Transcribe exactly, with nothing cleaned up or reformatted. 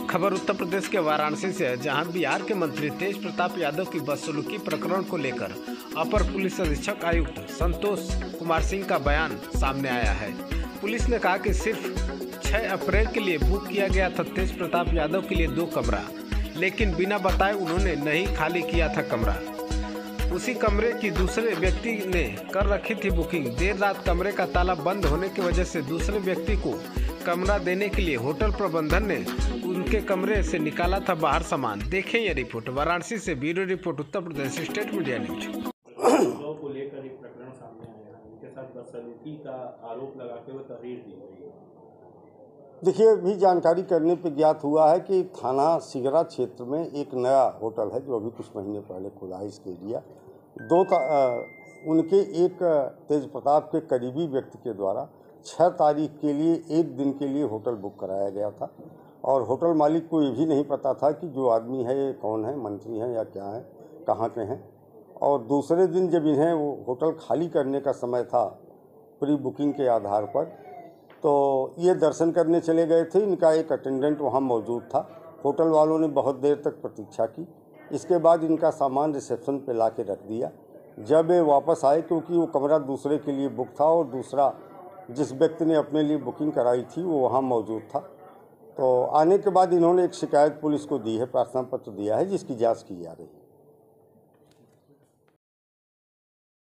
खबर उत्तर प्रदेश के वाराणसी से है, जहां बिहार के मंत्री तेज प्रताप यादव की बदसलूकी प्रकरण को लेकर अपर पुलिस अधीक्षक आयुक्त संतोष कुमार सिंह का बयान सामने आया है। पुलिस ने कहा कि सिर्फ छह अप्रैल के लिए बुक किया गया था तेज प्रताप यादव के लिए दो कमरा, लेकिन बिना बताए उन्होंने नहीं खाली किया था कमरा। उसी कमरे की दूसरे व्यक्ति ने कर रखी थी बुकिंग। देर रात कमरे का ताला बंद होने की वजह से दूसरे व्यक्ति को कमरा देने के लिए होटल प्रबंधन ने उनके कमरे से निकाला था बाहर सामान। देखें यह रिपोर्ट। वाराणसी से bureau report, Uttar Pradesh state media news. को लेकर एक प्रकरण सामने आया है, उनके साथ बदसलूकी का आरोप लगाते हुए तहरीर दी गई है। देखिए, अभी जानकारी करने पे ज्ञात हुआ है कि थाना सिगरा क्षेत्र में एक नया होटल है जो अभी कुछ महीने पहले खुला है। इसके एरिया दो आ, उनके एक तेज प्रताप के करीबी व्यक्ति के द्वारा छह तारीख के लिए एक दिन के लिए होटल बुक कराया गया था और होटल मालिक को ये भी नहीं पता था कि जो आदमी है ये कौन है, मंत्री हैं या क्या है, कहाँ के हैं। और दूसरे दिन जब इन्हें वो होटल खाली करने का समय था प्री बुकिंग के आधार पर, तो ये दर्शन करने चले गए थे। इनका एक अटेंडेंट वहाँ मौजूद था। होटल वालों ने बहुत देर तक प्रतीक्षा की। इसके बाद इनका सामान रिसेप्शन पे ला के रख दिया। जब ये वापस आए, क्योंकि वो कमरा दूसरे के लिए बुक था और दूसरा जिस व्यक्ति ने अपने लिए बुकिंग कराई थी वो वहाँ मौजूद था, तो आने के बाद इन्होंने एक शिकायत पुलिस को दी है, प्रार्थना पत्र दिया है, जिसकी जाँच की जा रही है।